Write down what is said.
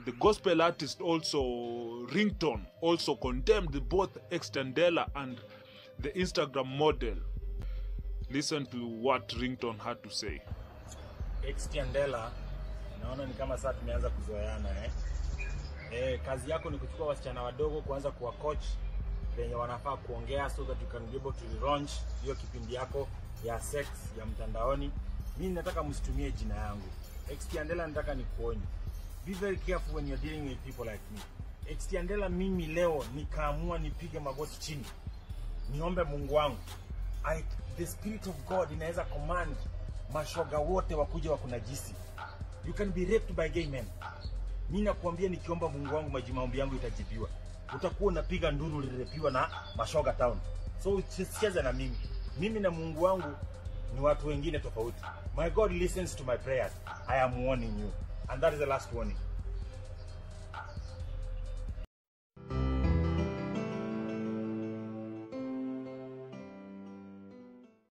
the gospel artist also Ringtone also condemned both Extendela and the Instagram model. Listen to what Ringtone had to say. Extendela, naona ni kama sasa tumeanza kuzoeana kazi yako ni kuchukua wasichana wadogo kuanza kuwa coach venye wanafaa kuongea so that you can be able to launch hiyo kipindi yako ya sex ya mtandaoni. Mimi nataka msitumie jina yangu. Extendela, nataka nikuonye. Be very careful when you're dealing with people like me. Extendela, mimi leo nikaamua nipige magoti chini. Niombe Mungu wangu. The Spirit of God inaweza command mashoga wote wakuje wakunajisi. You can be raped by gay men. Mimi nakuambia nikiomba Mungu wangu maombi yangu itajibiwa. Utakuwa unapiga nduru ulirepiwa na mashoga town. So usicheze na mimi. Mimi na Mungu wangu ni watu wengine tofauti. My God listens to my prayers. I am warning you. And that is the last warning.